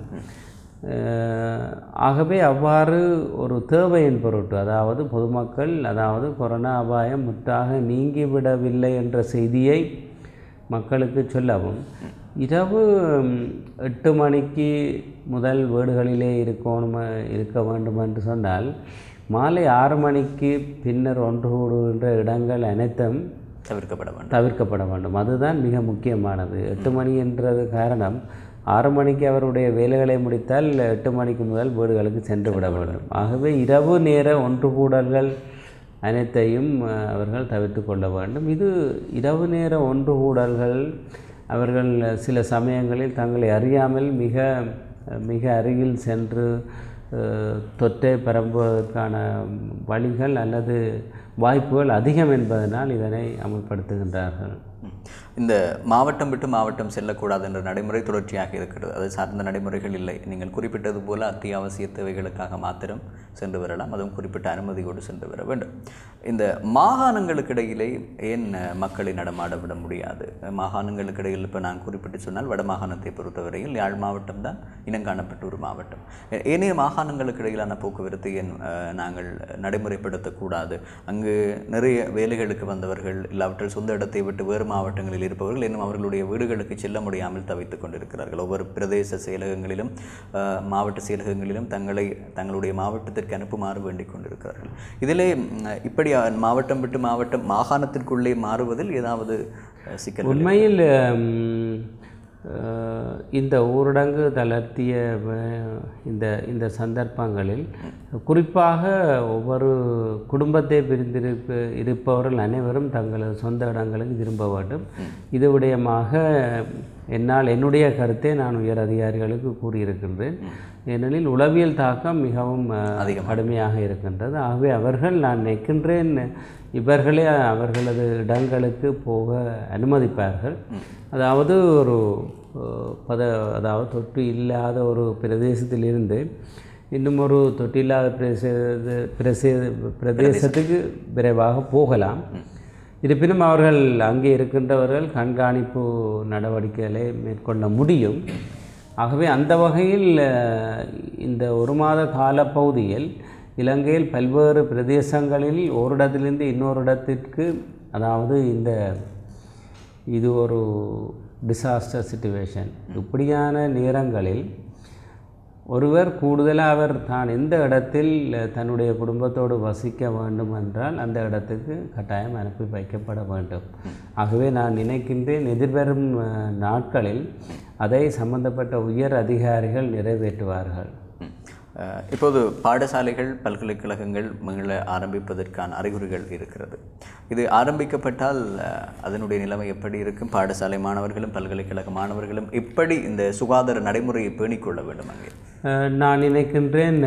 ஆகவே அவ்வாறு ஒரு தேவையின் பொருட்டு, அதாவது பொதுமக்கள் கொரோனா அபாயம் முற்றாக நீங்கிவிடவில்லை என்ற செய்தியை மக்களுக்கு சொல்லவும், இரவு 8 மணிக்கு முதல் வீடுகளிலே இருக்க வேண்டும் என்று சொன்னால் மாலை 6 மணிக்கு பின்னர் ஒன்று கூடுகின்ற இடங்கள் அனைத்தும் தவிர்க்கப்பட வேண்டும். அதுதான் மிக முக்கியமானது. 8 மணி என்றது காரணம், 6 மணிக்கு அவருடைய வேலைகளை முடித்தால் 8 மணிக்கு முதல் வீடுகளுக்கு சென்று விட வேண்டும். ஆகவே இரவு நேர ஒன்று கூடல்கள் அனைத்தையும் அவர்கள் தவிர்த்து கொள்ள வேண்டும். இது இரவு நேர ஒன்று கூடல்கள் அவர்கள் சில சமயங்களில் தங்களை அறியாமல் மிக மிக அருகில் சென்று தொற்றை பரம்புவதற்கான வழிகள் அல்லது வாய்ப்புகள் அதிகம் என்பதனால் இதனை அமல்படுத்துகின்றார்கள். இந்த மாவட்டம் விட்டு மாவட்டம் செல்லக்கூடாது என்ற நடைமுறை தொடர்ச்சியாக இருக்கிறது. அது சார்ந்த நடைமுறைகள் இல்லை. நீங்கள் குறிப்பிட்டது போல அத்தியாவசிய தேவைகளுக்காக மாத்திரம் சென்று வரலாம், அதுவும் குறிப்பிட்ட அனுமதியோடு சென்று வர வேண்டும். இந்த மாகாணங்களுக்கு இடையிலே ஏன் மக்களை நடமாட விட முடியாது? மாகாணங்களுக்கு இடையில் இப்போ நான் குறிப்பிட்டு சொன்னால் வட மாகாணத்தை பொறுத்தவரையில் யாழ் மாவட்டம் தான் இனங்காணப்பட்ட ஒரு மாவட்டம். ஏனைய மாகாணங்களுக்கு இடையிலான போக்குவரத்தை ஏன் நாங்கள் நடைமுறைப்படுத்தக்கூடாது? அங்கு நிறைய வேலைகளுக்கு வந்தவர்கள் இல்லாவற்றில் சொந்த இடத்தை விட்டு வேறு மாவட்டம் மாவட்டங்களில் இருப்பவர்கள் இன்னும் அவர்களுடைய வீடுகளுக்கு செல்ல முடியாமல் தவித்துக் கொண்டிருக்கிறார்கள். ஒவ்வொரு பிரதேச செயலகங்களிலும் மாவட்ட செயலகங்களிலும் தங்களுடைய மாவட்டத்திற்கு அனுப்புமாறு வேண்டிக் கொண்டிருக்கிறார்கள். இதிலே இப்படி மாவட்டம் விட்டு மாவட்டம் மாகாணத்திற்குள்ளே மாறுவதில் ஏதாவது சிக்கல்? உண்மையில் இந்த ஊரடங்கு தளர்த்திய இந்த சந்தர்ப்பங்களில் குறிப்பாக ஒவ்வொரு குடும்பத்தை இருப்பவர்கள் அனைவரும் தங்களது சொந்த இடங்களுக்கு திரும்ப வேண்டும். இது விடயமாக என்னுடைய கருத்தை நான் உயர் அதிகாரிகளுக்கு கூறியிருக்கின்றேன். ஏனெனில் உளவியல் தாக்கம் மிகவும் கடுமையாக இருக்கின்றது. ஆகவே அவர்கள் நான் நினைக்கின்றேன் இவர்களே அவர்களது இடங்களுக்கு போக அனுமதிப்பார்கள். அதாவது அதாவது தொற்று இல்லாத ஒரு பிரதேசத்திலிருந்து இன்னும் ஒரு தொற்று இல்லாத பிரதேசத்துக்கு விரைவாக போகலாம். இருப்பினும் அவர்கள் அங்கே இருக்கின்றவர்கள் கண்காணிப்பு நடவடிக்கைகளை மேற்கொள்ள முடியும். ஆகவே அந்த வகையில் இந்த ஒரு மாத காலப்பகுதியில் இலங்கையில் பல்வேறு பிரதேசங்களில் ஒரு இடத்திலிருந்து இன்னொரு இடத்திற்கு, அதாவது இது ஒரு டிசாஸ்டர் சிச்சுவேஷன். இப்படியான நேரங்களில் ஒருவர் கூடுதலாக அவர் தான் எந்த இடத்தில் தன்னுடைய குடும்பத்தோடு வசிக்க வேண்டும் என்றால் அந்த இடத்துக்கு கட்டாயம் அனுப்பி வைக்கப்பட வேண்டும். ஆகவே நான் நினைக்கின்றேன் எதிர்வரும் நாட்களில் அதை சம்பந்தப்பட்ட உயர் அதிகாரிகள் நிறைவேற்றுவார்கள். இப்போது பாடசாலைகள் பல்கலைக்கழகங்கள் மீள ஆரம்பிப்பதற்கான அறிகுறிகள் இருக்கிறது. இது ஆரம்பிக்கப்பட்டால் அதனுடைய நிலைமை எப்படி இருக்கும்? பாடசாலை மாணவர்களும் பல்கலைக்கழக மாணவர்களும் எப்படி இந்த சுகாதார நடைமுறையை பேணிக்கொள்ள வேண்டும்? அங்கே நான் நினைக்கின்றேன்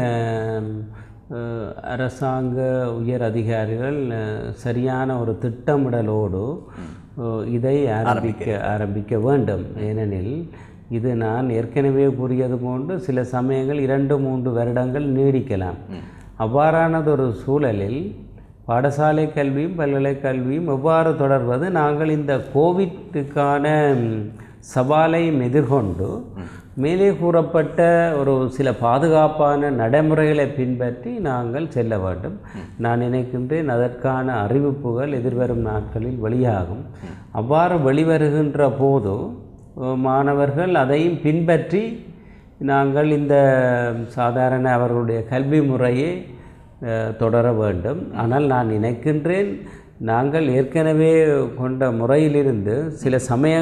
அரசாங்க உயர் அதிகாரிகள் சரியான ஒரு திட்டமிடலோடு இதை ஆரம்பிக்க வேண்டும். ஏனெனில் இது நான் ஏற்கனவே கூறியது போன்று சில சமயங்கள் 2-3 வருடங்கள் நீடிக்கலாம். அவ்வாறானதொரு சூழலில் பாடசாலை கல்வியும் பல்கலைக்கல்வியும் எவ்வாறு தொடர்வது? நாங்கள் இந்த கோவிட்டுக்கான சவாலை எதிர்கொண்டு மேலே கூறப்பட்ட ஒரு சில பாதுகாப்பான நடைமுறைகளை பின்பற்றி நாங்கள் செல்ல வேண்டும். நான் நினைக்கின்றேன் அதற்கான அறிவிப்புகள் எதிர்வரும் நாட்களில் வெளியாகும். அவ்வாறு வெளிவருகின்ற போது மாணவர்கள் அதையும் பின்பற்றி நாங்கள் இந்த சாதாரண அவர்களுடைய கல்வி முறையை தொடர வேண்டும். ஆனால் நான் நினைக்கின்றேன் நாங்கள் ஏற்கனவே கொண்ட முறையிலிருந்து சில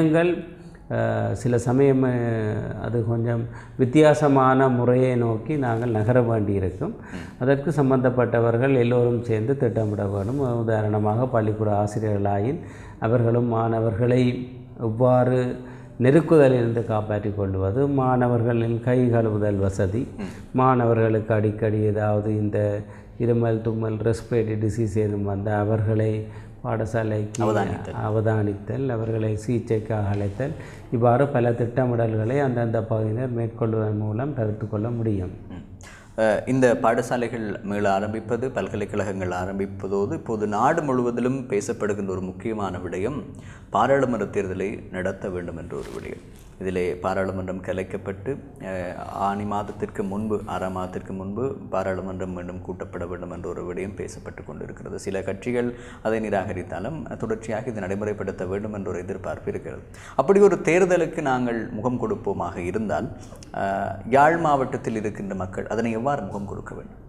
சமயம் அது கொஞ்சம் வித்தியாசமான முறையை நோக்கி நாங்கள் நகர வேண்டியிருக்கும். அதற்கு சம்பந்தப்பட்டவர்கள் எல்லோரும் சேர்ந்து திட்டமிட வேண்டும். உதாரணமாக பள்ளிக்கூட ஆசிரியர்களாயின் அவர்களும் மாணவர்களை எவ்வாறு நெருக்குதலிலிருந்து காப்பாற்றிக் கொள்வது, மாணவர்களின் கை கழுவுதல் வசதி, மாணவர்களுக்கு அடிக்கடி ஏதாவது இந்த இருமல் தும்மல் ரெஸ்பிரேட்டரி டிசீஸ் ஏதும் வந்த அவர்களை பாடசாலைக்கு அவதானித்தல், அவர்களை சிகிச்சைக்காக அழைத்தல், இவ்வாறு பல திட்டமிடல்களை அந்தந்த பகுதியினர் மேற்கொள்வதன் மூலம் தடுத்து கொள்ள முடியும். இந்த பாடசாலைகள் மீள ஆரம்பிப்பது, பல்கலைக்கழகங்கள் ஆரம்பிப்பதோடு இப்போது நாடு முழுவதிலும் பேசப்படுகின்ற ஒரு முக்கியமான விடயம் பாராளுமன்ற தேர்தலை நடத்த வேண்டும் என்ற ஒரு விடயம். இதிலே பாராளுமன்றம் கலைக்கப்பட்டு ஆனி மாதத்திற்கு முன்பு 6ஆம் மாதத்திற்கு முன்பு பாராளுமன்றம் மீண்டும் கூட்டப்பட வேண்டும் என்ற ஒரு விடயம் பேசப்பட்டு கொண்டிருக்கிறது. சில கட்சிகள் அதை நிராகரித்தாலும் தொடர்ச்சியாக இது நடைமுறைப்படுத்த வேண்டும் என்ற ஒரு எதிர்பார்ப்பு இருக்கிறது. அப்படி ஒரு தேர்தலுக்கு நாங்கள் முகம் கொடுப்போமாக இருந்தால் யாழ் மாவட்டத்தில் இருக்கின்ற மக்கள் அதனை எவ்வாறு முகம் கொடுக்க வேண்டும்?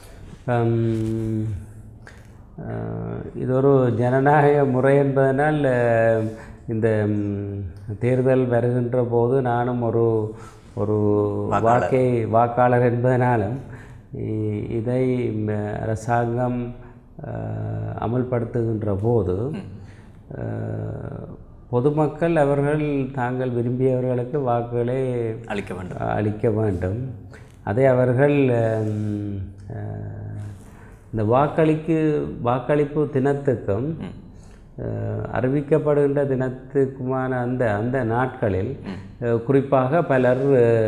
இது ஒரு ஜனநாயக முறை என்பதனால் இந்த தேர்தல் வருகின்ற போது நானும் ஒரு வாக்காளர் என்பதனாலும் இதை அரசாங்கம் அமல்படுத்துகின்ற போது பொதுமக்கள் அவர்கள் தாங்கள் விரும்பியவர்களுக்கு வாக்குகளை அளிக்க வேண்டும். அதை அவர்கள் இந்த வாக்களிப்பு தினத்துக்கும் அறிவிக்கப்படுகின்ற தினத்துக்குமான அந்த நாட்களில் குறிப்பாக பலர்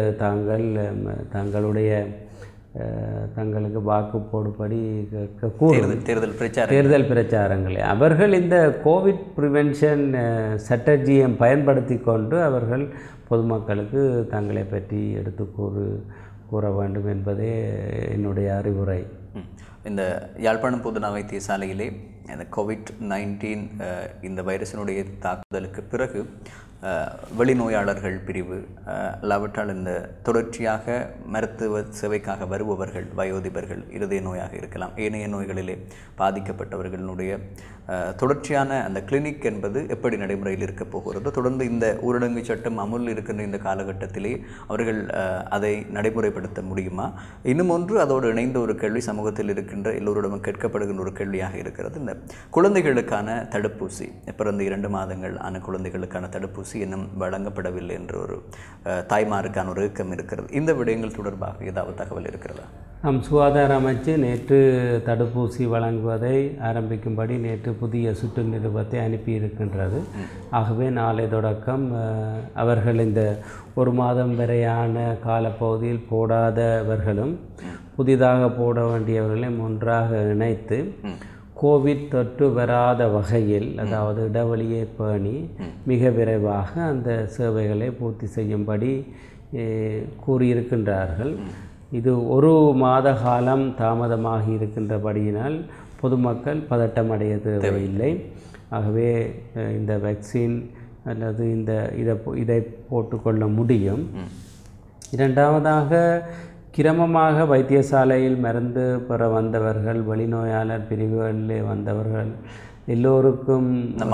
தங்களுக்கு வாக்கு போடும்படி தேர்தல் பிரச்சாரங்களை அவர்கள் இந்த கோவிட் ப்ரிவென்ஷன் ஸ்ட்ராட்டஜியை பயன்படுத்தி கொண்டு அவர்கள் பொதுமக்களுக்கு தங்களை பற்றி எடுத்து கூற வேண்டும் என்பதே என்னுடைய அறிவுரை. இந்த யாழ்ப்பாணம் பொதுநா வைத்தியசாலையிலே இந்த COVID-19 இந்த வைரஸினுடைய தாக்குதலுக்கு பிறகு வெளிநோயாளர்கள் பிரிவு இல்லாவிட்டால் இந்த தொடர்ச்சியாக மருத்துவ சேவைக்காக வருபவர்கள், வயோதிபர்கள், இருதய நோயாக இருக்கலாம், ஏனைய நோய்களிலே பாதிக்கப்பட்டவர்களுடைய தொடர்ச்சியான அந்த கிளினிக் என்பது எப்படி நடைமுறையில் இருக்க போகிறது? தொடர்ந்து இந்த ஊரடங்கு சட்டம் அமுல் இருக்கின்ற இந்த காலகட்டத்திலே அவர்கள் அதை நடைமுறைப்படுத்த முடியுமா? இன்னும் ஒன்று, அதோடு இணைந்த ஒரு கேள்வி சமூகத்தில் இருக்கின்ற எல்லோரிடமும் கேட்கப்படுகின்ற ஒரு கேள்வியாக இருக்கிறது. இந்த குழந்தைகளுக்கான தடுப்பூசி, பிறந்த 2 மாதங்கள் ஆன குழந்தைகளுக்கான தடுப்பூசி இன்னும் வழங்கப்படவில்லை என்ற ஒரு தாய்மாருக்கான ஒரு ஏக்கம் இருக்கிறது. இந்த விடயங்கள் தொடர்பாக ஏதாவது தகவல் இருக்கிறதா? சுகாதார அமைச்சு நேற்று தடுப்பூசி வழங்குவதை ஆரம்பிக்கும்படி நேற்று புதிய சுற்று நிருபத்தை அனுப்பியிருக்கின்றது. ஆகவே நாளை தொடக்கம் அவர்கள் இந்த 1 மாதம் வரையான காலப்பகுதியில் போடாதவர்களும் புதிதாக போட வேண்டியவர்களையும் ஒன்றாக இணைத்து கோவிட் தொற்று வராத வகையில், அதாவது இடைவெளியை பேணி மிக விரைவாக அந்த சேவைகளை பூர்த்தி செய்யும்படி கூறியிருக்கின்றார்கள். இது 1 மாத காலம் தாமதமாகி இருக்கின்றபடியினால் பொதுமக்கள் பதட்டமடைய தேவையில்லை. ஆகவே இந்த வேக்சின் அல்லது இதை போட்டுக்கொள்ள முடியும். இரண்டாவதாக, கிரமமாக வைத்தியசாலையில் மருந்து பெற வந்தவர்கள், வெளிநோயாளர் பிரிவுகளிலே வந்தவர்கள் எல்லோருக்கும்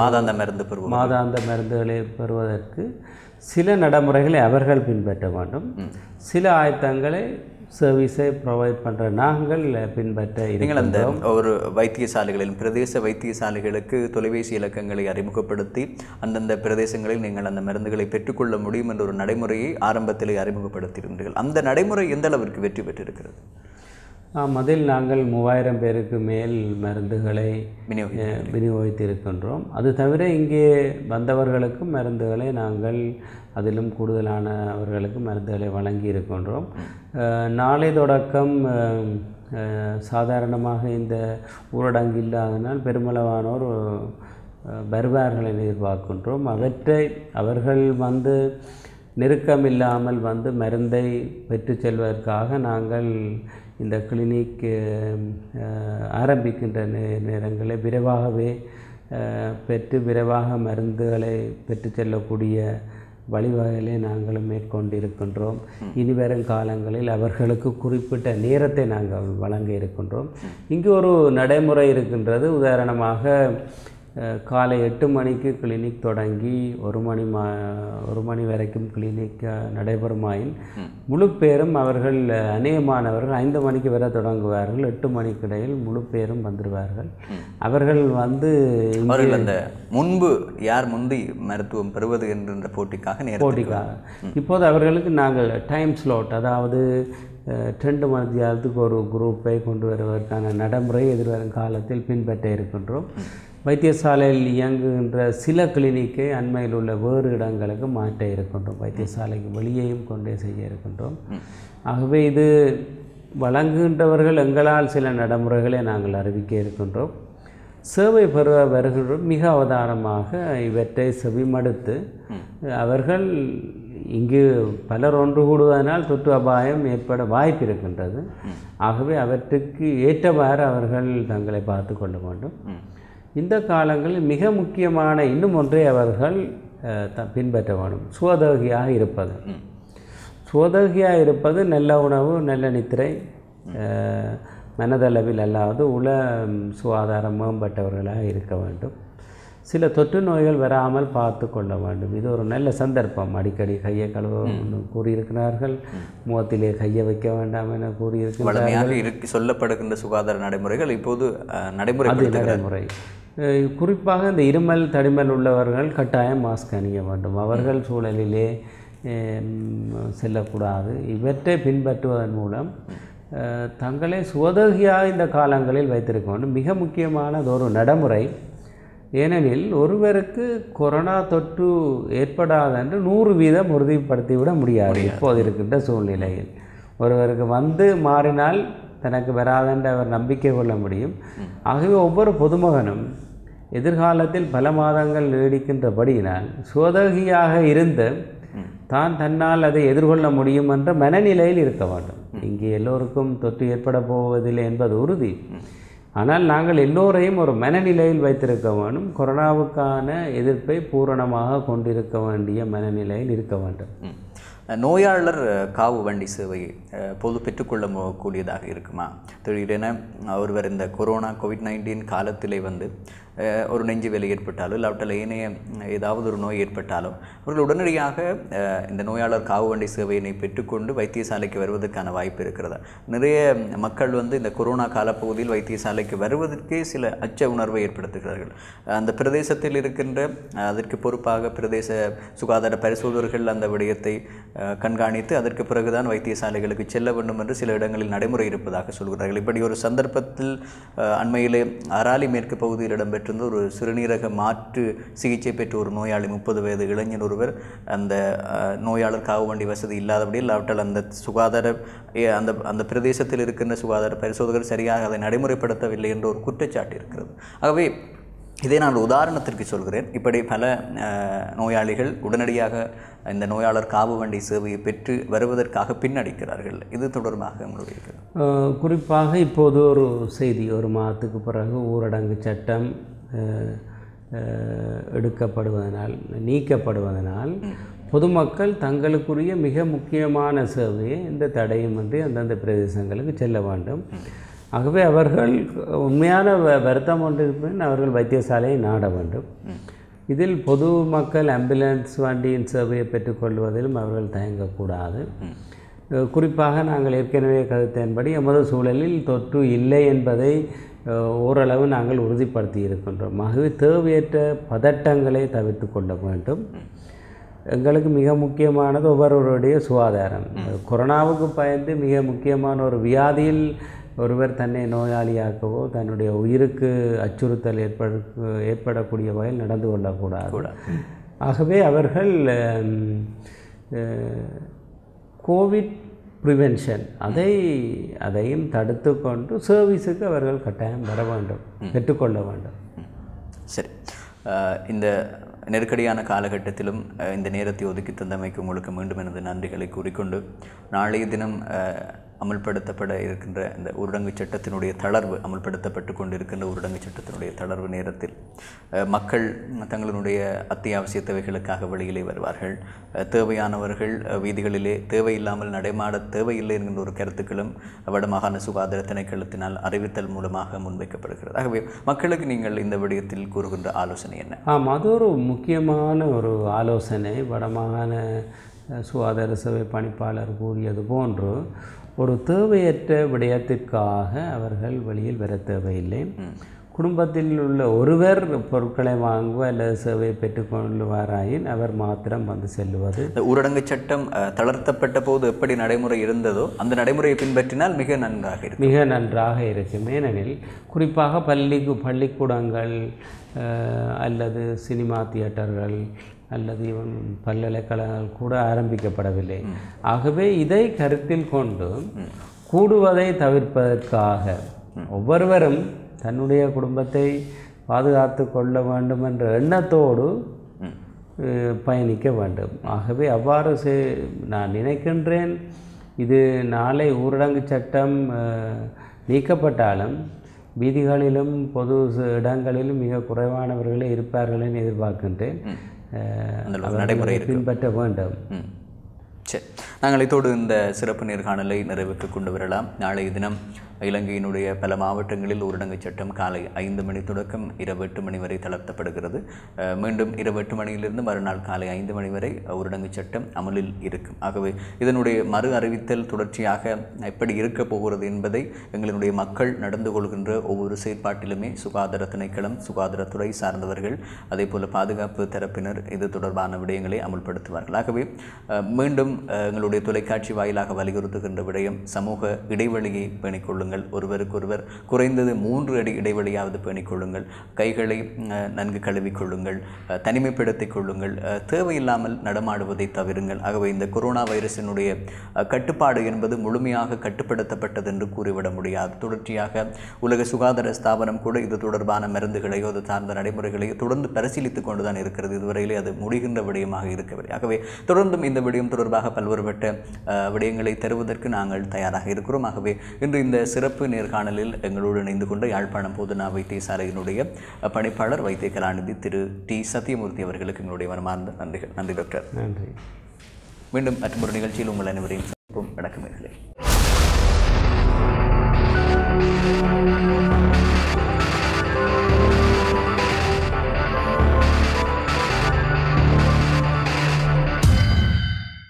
மாதாந்த மருந்துகளை பெறுவதற்கு சில நடைமுறைகளை அவர்கள் பின்பற்ற வேண்டும். சில ஆயத்தங்களை சர்வீஸை ப்ரொவைட் பண்ணுற நாங்கள் பின்பற்ற நீங்கள் அந்த ஒரு வைத்தியசாலைகளில் பிரதேச வைத்தியசாலைகளுக்கு தொலைபேசி இலக்கங்களை அறிமுகப்படுத்தி அந்தந்த பிரதேசங்களில் நீங்கள் அந்த மருந்துகளை பெற்றுக்கொள்ள முடியும் என்ற ஒரு நடைமுறையை ஆரம்பத்திலே அறிமுகப்படுத்தியிருந்தீர்கள். அந்த நடைமுறை எந்த அளவிற்கு வெற்றி பெற்றிருக்கிறது? அதில் நாங்கள் 3000 பேருக்கு மேல் மருந்துகளை விநியோகித்திருக்கின்றோம். அது தவிர இங்கே வந்தவர்களுக்கும் மருந்துகளை நாங்கள் அதிலும் கூடுதலான அவர்களுக்கு மருந்துகளை வழங்கி இருக்கின்றோம். நாளை தொடக்கம் சாதாரணமாக இந்த ஊரடங்கு இல்லாதனால் பெருமளவானோர் வருவார்களை எதிர்பார்க்கின்றோம். அவர்கள் வந்து நெருக்கமில்லாமல் வந்து மருந்தை பெற்று செல்வதற்காக நாங்கள் இந்த கிளினிக் ஆரம்பிக்கின்ற நேரங்களில் விரைவாகவே பெற்று விரைவாக மருந்துகளை பெற்று செல்லக்கூடிய வழிவகைகளை நாங்களும் மேற்கொண்டிருக்கின்றோம். இனிவரும் காலங்களில் அவர்களுக்கு குறிப்பிட்ட நேரத்தை நாங்கள் வழங்க இருக்கின்றோம். இங்கு ஒரு நடைமுறை இருக்கின்றது. உதாரணமாக காலை 8 மணிக்கு கிளினிக் தொடங்கி 1 மணி வரைக்கும் கிளினிக் நடைபெறுமாயின் முழு பேரும் அவர்கள் அநேகமானவர்கள் 5 மணிக்கு வர தொடங்குவார்கள். 8 மணிக்கு இடையில் முழு பேரும் வந்துடுவார்கள். அவர்கள் வந்து அந்த முன்பு யார் முந்தி மருத்துவம் பெறுவது என்ற போட்டிக்காக இப்போது அவர்களுக்கு நாங்கள் டைம் ஸ்லாட், அதாவது 2 மணித்தியாலத்துக்கு ஒரு குரூப்பை கொண்டு வருவதற்கான நடைமுறை எதிர்வரும் காலத்தில் பின்பற்ற இருக்கின்றோம். வைத்தியசாலையில் இயங்குகின்ற சில கிளினிக்கை அண்மையில் உள்ள வேறு இடங்களுக்கு மாற்ற இருக்கின்றோம். வைத்தியசாலைக்கு வெளியேயும் கொண்டே செய்ய இருக்கின்றோம். ஆகவே இது வழங்குகின்றவர்கள் எங்களால் சில நடைமுறைகளை நாங்கள் அறிவிக்க இருக்கின்றோம். சேவை பெற வருகின்றோம். மிக அவதானமாக இவற்றை செவிமடுத்து அவர்கள் இங்கு பலர் ஒன்று கூடுவதனால் தொற்று அபாயம் ஏற்பட வாய்ப்பு இருக்கின்றது. ஆகவே அவற்றுக்கு ஏற்றவாறு அவர்கள் தங்களை பார்த்து கொள்ள வேண்டும். இந்த காலங்களில் மிக முக்கியமான இன்னும் ஒன்றை அவர்கள் பின்பற்ற வேண்டும். சுவதேகியாக இருப்பது, நல்ல உணவு, நல்ல நித்திரை, மனதளவில் அல்லாது உள சுகாதாரம் மேம்பட்டவர்களாக இருக்க வேண்டும். சில தொற்று நோய்கள் வராமல் பார்த்து கொள்ள வேண்டும். இது ஒரு நல்ல சந்தர்ப்பம். அடிக்கடி கையை கழுவ கூறியிருக்கிறார்கள். முகத்திலே கையை வைக்க வேண்டாம் என கூறியிருக்கிறார்கள். சொல்லப்படுகின்ற சுகாதார நடைமுறைகள் இப்போது நடைமுறை. குறிப்பாக இந்த இருமல் தடிமல் உள்ளவர்கள் கட்டாயம் மாஸ்க் அணிய வேண்டும். அவர்கள் சூழலிலே செல்லக்கூடாது. இவற்றை பின்பற்றுவதன் மூலம் தங்களை சுவதேகியாக இந்த காலங்களில் வைத்திருக்க வேண்டும். மிக முக்கியமானது ஒரு நடைமுறை. ஏனெனில் ஒருவருக்கு கொரோனா தொற்று ஏற்படாது என்று 100% உறுதிப்படுத்திவிட முடியாது. இப்போது இருக்கின்ற சூழ்நிலையில் ஒருவருக்கு வந்து மாறினால் தனக்கு வராதென்று அவர் நம்பிக்கை கொள்ள முடியும். ஆகவே ஒவ்வொரு பொதுமகனும் எதிர்காலத்தில் பல மாதங்கள் நீடிக்கின்றபடியினால் சுவதேகியாக இருந்து தன்னால் அதை எதிர்கொள்ள முடியும் என்ற மனநிலையில் இருக்க வேண்டும். இங்கே எல்லோருக்கும் தொற்று ஏற்பட போவதில்லை என்பது உறுதி. ஆனால் நாங்கள் எல்லோரையும் ஒரு மனநிலையில் வைத்திருக்க வேண்டும். கொரோனாவுக்கான எதிர்ப்பை பூரணமாக கொண்டிருக்க வேண்டிய மனநிலையில் இருக்க வேண்டும். நோயாளர் காவு வண்டி சேவை பொது பெற்றுக்கொள்ள கூடியதாக இருக்குமா? திடீரென ஒருவர் இந்த கொரோனா COVID-19 காலத்திலே வந்து ஒரு நெஞ்சு வேலை ஏற்பட்டாலோ இல்லாவிட்டால் ஏனைய ஏதாவது ஒரு நோய் ஏற்பட்டாலோ அவர்கள் உடனடியாக இந்த நோயாளர் காவு வண்டி சேவையினை பெற்றுக்கொண்டு வைத்தியசாலைக்கு வருவதற்கான வாய்ப்பு இருக்கிறதா? நிறைய மக்கள் வந்து இந்த கொரோனா காலப்பகுதியில் வைத்தியசாலைக்கு வருவதற்கே சில அச்ச உணர்வை ஏற்படுத்துகிறார்கள். அந்த பிரதேசத்தில் இருக்கின்ற அதற்கு பொறுப்பாக பிரதேச சுகாதார பரிசோதகர்கள் அந்த விடயத்தை கண்காணித்து அதற்கு பிறகுதான் வைத்தியசாலைகளுக்கு செல்ல வேண்டும் என்று சில இடங்களில் நடைமுறை இருப்பதாக சொல்கிறார்கள். இப்படி ஒரு சந்தர்ப்பத்தில் அண்மையிலே அராலி மேற்கு பகுதியில் இடம்பெற்ற ஒரு சிறுநீரக மாற்று சிகிச்சை பெற்ற ஒரு நோயாளி 30 வயது இளைஞர் ஒருவர் அந்த நோயாளர் காவு வண்டி வசதி இல்லாதபடி இல்லாவிட்டால் அந்த சுகாதார அந்த பிரதேசத்தில் இருக்கின்ற சுகாதார பரிசோதகர் சரியாக அதை நடைமுறைப்படுத்தவில்லை என்ற ஒரு குற்றச்சாட்டு இருக்கிறது. ஆகவே இதை நான் உதாரணத்திற்கு சொல்கிறேன். இப்படி பல நோயாளிகள் உடனடியாக இந்த நோயாளர் காவு வண்டி சேவையை பெற்று வருவதற்காக பின்னடிக்கிறார்கள். இது தொடர்பாக உங்களுடைய குறிப்பாக இப்போது ஒரு செய்தி, ஒரு மாதத்துக்கு பிறகு ஊரடங்கு சட்டம் நீக்கப்படுவதனால் பொதுமக்கள் தங்களுக்குரிய மிக முக்கியமான சேவையை இந்த தடையுமின்றி அந்தந்த பிரதேசங்களுக்கு செல்ல வேண்டும். ஆகவே அவர்கள் உண்மையான வருத்தம் ஒன்றிருப்பின் அவர்கள் வைத்தியசாலையை நாட வேண்டும். இதில் பொதுமக்கள் ஆம்புலன்ஸ் வண்டியின் சேவையை பெற்றுக்கொள்வதிலும் அவர்கள் தயங்கக்கூடாது. குறிப்பாக நாங்கள் ஏற்கனவே கருத்தின்படி எமது சூழலில் தொற்று இல்லை என்பதை ஓரளவு நாங்கள் உறுதிப்படுத்தி இருக்கின்றோம். ஆகவே தேவையற்ற பதட்டங்களை தவிர்த்து கொள்ள வேண்டும். எங்களுக்கு மிக முக்கியமானது ஒவ்வொருவருடைய சுகாதாரம். கொரோனாவுக்கு பயந்து மிக முக்கியமான ஒரு வியாதியில் ஒருவர் தன்னை நோயாளியாக்கவோ தன்னுடைய உயிருக்கு அச்சுறுத்தல் ஏற்படக்கூடிய வகையில் நடந்து கொள்ளக்கூடாது. ஆகவே அவர்கள் கோவிட் ப்ரிவென்ஷன் அதையும் தடுத்து கொண்டு சர்வீஸுக்கு அவர்கள் கட்டாயம் வர வேண்டும், பெற்றுக்கொள்ள வேண்டும். சரி, இந்த நெருக்கடியான காலகட்டத்திலும் இந்த நேரத்தை ஒதுக்கி தந்தமைக்கு உங்களுக்கு மீண்டும் எனது நன்றிகளை கூறிக்கொண்டு நாளைய தினம் அமல்படுத்தப்பட இருக்கின்ற இந்த ஊரடங்கு சட்டத்தினுடைய தளர்வு அமல்படுத்தப்பட்டு கொண்டிருக்கின்ற ஊரடங்கு சட்டத்தினுடைய தளர்வு நேரத்தில் மக்கள் தங்களுடைய அத்தியாவசிய தேவைகளுக்காக வெளியிலே வருவார்கள். தேவையானவர்கள் வீதிகளிலே தேவையில்லாமல் நடைமாட தேவையில்லை என்கின்ற ஒரு கருத்துக்களும் வடமாகாண சுகாதார திணைக்களத்தினால் அறிவித்தல் மூலமாக முன்வைக்கப்படுகிறது. ஆகவே மக்களுக்கு நீங்கள் இந்த விடயத்தில் கூறுகின்ற ஆலோசனை என்ன? அது ஒரு முக்கியமான ஒரு ஆலோசனை. வடமாகாண சுகாதார சேவை பணிப்பாளர் கூறியது போன்று ஒரு தேவையற்ற விடயத்திற்காக அவர்கள் வெளியில் வர தேவையில்லை. குடும்பத்தில் உள்ள ஒருவர் பொருட்களை வாங்குவ அல்லது சேவையை பெற்றுக்கொள்வாராயின் அவர் மாத்திரம் வந்து செல்லுவது. ஊரடங்கு சட்டம் தளர்த்தப்பட்ட போது எப்படி நடைமுறை இருந்ததோ அந்த நடைமுறையை பின்பற்றினால் மிக நன்றாக இருக்கும். ஏனெனில் குறிப்பாக பள்ளிக்கூடங்கள் அல்லது சினிமா தியேட்டர்கள் அல்லது பல்கலைக்கழகங்கள் கூட ஆரம்பிக்கப்படவில்லை. ஆகவே இதை கருத்தில் கொண்டு கூடுவதை தவிர்ப்பதற்காக ஒவ்வொருவரும் தன்னுடைய குடும்பத்தை பாதுகாத்து கொள்ள வேண்டும் என்ற எண்ணத்தோடு பயணிக்க வேண்டும். ஆகவே அவ்வாறு நான் நினைக்கின்றேன். இது நாளை ஊரடங்கு சட்டம் நீக்கப்பட்டாலும் வீதிகளிலும் பொது இடங்களிலும் மிக குறைவானவர்களே இருப்பார்கள் என எதிர்பார்க்கின்றேன். நடைமுறை பின்பற்ற வேண்டும். சரி, நாங்கள் இதோடு இந்த சிறப்பு நேர்காணலை நிறைவுக்கு கொண்டு வரலாம். நாளைய தினம் இலங்கையினுடைய பல மாவட்டங்களில் ஊரடங்கு சட்டம் காலை 5 மணி தொடக்கம் இரவு 8 மணி வரை தளர்த்தப்படுகிறது. மீண்டும் இரவு 8 மணியிலிருந்து மறுநாள் காலை 5 மணி வரை ஊரடங்கு சட்டம் அமலில் இருக்கும். ஆகவே இதனுடைய மறு அறிவித்தல் தொடர்ச்சியாக எப்படி இருக்க போகிறது என்பதை எங்களுடைய மக்கள் நடந்து கொள்கின்ற ஒவ்வொரு செயற்பாட்டிலுமே சுகாதார திணைக்களம், சுகாதாரத்துறை சார்ந்தவர்கள், அதே போல பாதுகாப்பு தரப்பினர் இது தொடர்பான விடயங்களை அமுல்படுத்துவார்கள். ஆகவே மீண்டும் எங்களுடைய தொலைக்காட்சி வாயிலாக வலியுறுத்துகின்ற விடயம் சமூக இடைவெளியை பேணிக்கொள்ளுங்கள். ஒருவருக்கொருவர் குறைந்தது 3 அடி இடைவெளியாவது பேணிக்கொள்ளுங்கள். கைகளை நன்கு கழுவிக்கொள்ளுங்கள். தனிமைப்படுத்திக் கொள்ளுங்கள். தேவையில்லாமல் நடமாடுவதை தவிருங்கள். ஆகவே இந்த கொரோனா வைரஸினுடைய கட்டுப்பாடு என்பது முழுமையாக கட்டுப்படுத்தப்பட்டது என்று கூறிவிட முடியாது. தொடர்ச்சியாக உலக சுகாதார ஸ்தாபனம் கூட இது தொடர்பான மருந்துகளையோ அது சார்ந்த நடைமுறைகளையோ தொடர்ந்து பரிசீலித்துக் கொண்டுதான் இருக்கிறது. இதுவரையிலே அது முடிகின்ற விடயமாக இருக்கவில்லை. ஆகவே தொடர்ந்தும் இந்த விடயம் தொடர்பாக பல்வேறுபட்ட விடயங்களை தருவதற்கு நாங்கள் தயாராக இருக்கிறோம். ஆகவே இன்று இந்த சிறப்பு நேர்காணலில் எங்களோடு இணைந்து கொண்ட யாழ்ப்பாணம் போதனா வைத்தியசாலையினுடைய பணிப்பாளர் வைத்திய கலாநிதி திரு டி சத்தியமூர்த்தி அவர்களுக்கு எங்களுடைய மனமார்ந்த நன்றிகள். நன்றி டாக்டர். நன்றி. மீண்டும் மற்றொரு நிகழ்ச்சியில் உங்கள் அனைவரையும் சந்திப்போம். வணக்கம்.